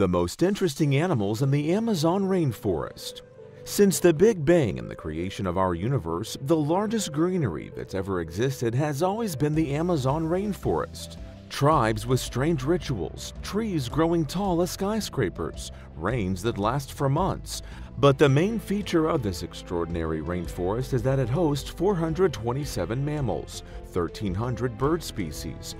The most interesting animals in the Amazon rainforest. Since the Big Bang and the creation of our universe, the largest greenery that's ever existed has always been the Amazon rainforest. Tribes with strange rituals, trees growing tall as skyscrapers, rains that last for months. But the main feature of this extraordinary rainforest is that it hosts 427 mammals, 1,300 bird species,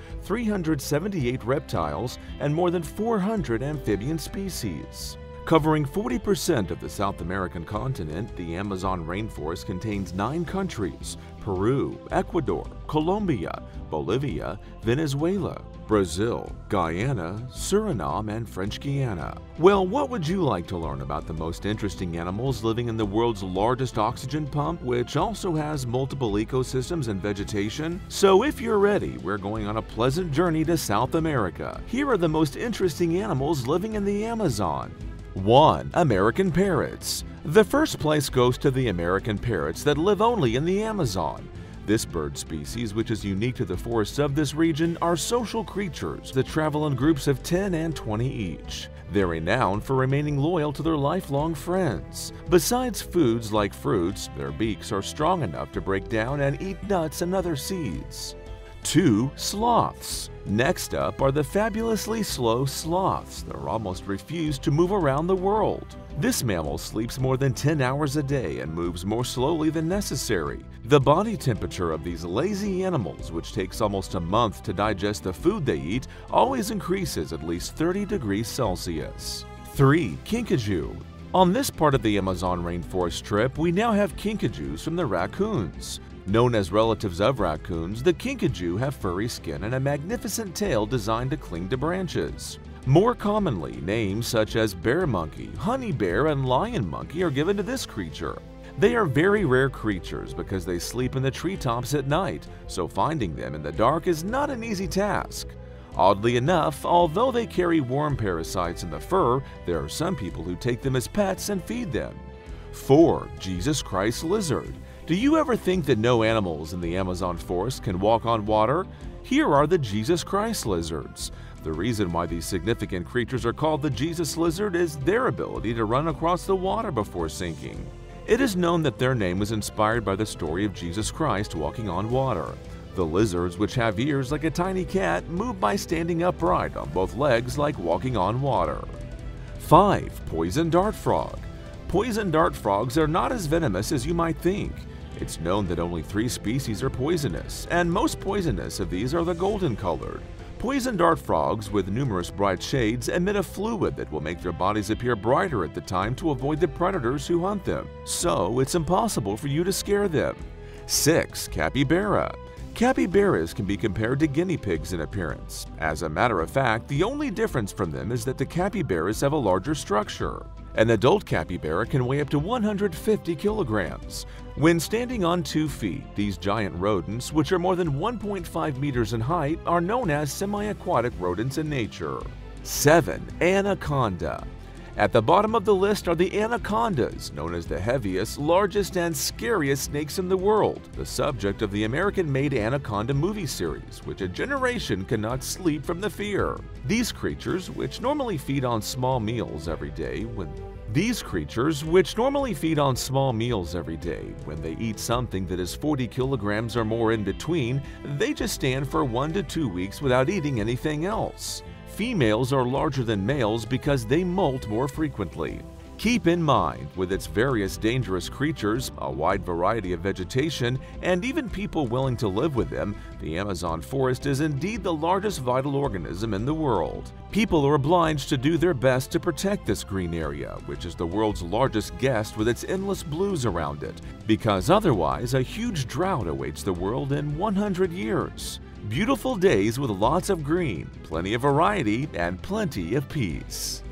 378 reptiles, and more than 400 amphibian species. Covering 40% of the South American continent, the Amazon rainforest contains 9 countries: Peru, Ecuador, Colombia, Bolivia, Venezuela, Brazil, Guyana, Suriname, and French Guiana. Well, what would you like to learn about the most interesting animals living in the world's largest oxygen pump, which also has multiple ecosystems and vegetation? So if you're ready, we're going on a pleasant journey to South America. Here are the most interesting animals living in the Amazon. 1. American parrots. The first place goes to the American parrots that live only in the Amazon. This bird species, which is unique to the forests of this region, are social creatures that travel in groups of 10 and 20 each. They're renowned for remaining loyal to their lifelong friends. Besides foods like fruits, their beaks are strong enough to break down and eat nuts and other seeds. 2. Sloths. Next up are the fabulously slow sloths that almost refuse to move around the world. This mammal sleeps more than 10 hours a day and moves more slowly than necessary. The body temperature of these lazy animals, which takes almost a month to digest the food they eat, always increases at least 30 degrees Celsius. 3. Kinkajou. On this part of the Amazon rainforest trip, we now have kinkajous from the raccoons. Known as relatives of raccoons, the kinkajou have furry skin and a magnificent tail designed to cling to branches. More commonly, names such as bear monkey, honey bear, and lion monkey are given to this creature. They are very rare creatures because they sleep in the treetops at night, so finding them in the dark is not an easy task. Oddly enough, although they carry worm parasites in the fur, there are some people who take them as pets and feed them. 4. Jesus Christ lizard. Do you ever think that no animals in the Amazon forest can walk on water? Here are the Jesus Christ lizards. The reason why these significant creatures are called the Jesus lizard is their ability to run across the water before sinking. It is known that their name was inspired by the story of Jesus Christ walking on water. The lizards, which have ears like a tiny cat, move by standing upright on both legs like walking on water. 5. Poison dart frog. Poison dart frogs are not as venomous as you might think. It's known that only 3 species are poisonous, and most poisonous of these are the golden-colored. Poison dart frogs with numerous bright shades emit a fluid that will make their bodies appear brighter at the time to avoid the predators who hunt them, so it's impossible for you to scare them. 6. Capybara. Capybaras can be compared to guinea pigs in appearance. As a matter of fact, the only difference from them is that the capybaras have a larger structure. An adult capybara can weigh up to 150 kilograms. When standing on 2 feet, these giant rodents, which are more than 1.5 meters in height, are known as semi-aquatic rodents in nature. 7. Anaconda. At the bottom of the list are the anacondas, known as the heaviest, largest, and scariest snakes in the world, the subject of the American-made Anaconda movie series, which a generation cannot sleep from the fear. These creatures, which normally feed on small meals every day, when they eat something that is 40 kilograms or more in between, they just stand for 1 to 2 weeks without eating anything else. Females are larger than males because they molt more frequently. Keep in mind, with its various dangerous creatures, a wide variety of vegetation, and even people willing to live with them, the Amazon forest is indeed the largest vital organism in the world. People are obliged to do their best to protect this green area, which is the world's largest guest with its endless blues around it, because otherwise a huge drought awaits the world in 100 years. Beautiful days with lots of green, plenty of variety, and plenty of peace.